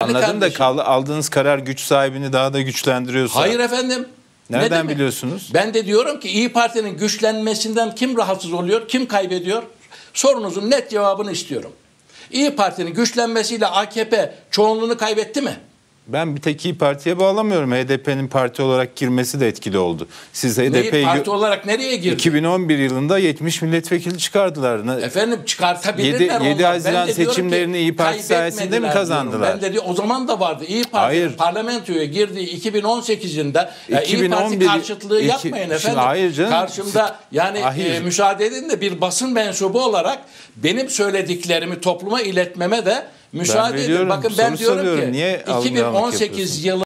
Anladım da kardeşim. aldığınız karar güç sahibini daha da güçlendiriyorsa. Hayır efendim. Nereden biliyorsunuz? Ben de diyorum ki İyi Parti'nin güçlenmesinden kim rahatsız oluyor, kim kaybediyor? Sorunuzun net cevabını istiyorum. İyi Parti'nin güçlenmesiyle AKP çoğunluğunu kaybetti mi? Ben bir tek İyi Parti'ye bağlamıyorum. HDP'nin parti olarak girmesi de etkili oldu. Siz HDP'yi Parti olarak nereye girdi? 2011 yılında 70 milletvekili çıkardılar. Efendim çıkartabilirler 7 onlar. Haziran seçimlerini İyi Parti sayesinde mi kazandılar? Ben de o zaman da vardı. İyi Parti parlamentoya girdiği 2018 yılında İyi Parti karşıtlığı yapmayın efendim. Hayır canım. Karşımda müsaade edin de bir basın mensubu olarak benim söylediklerimi topluma iletmeme de müsaade edin. Bakın ben diyorum ki 2018 yılı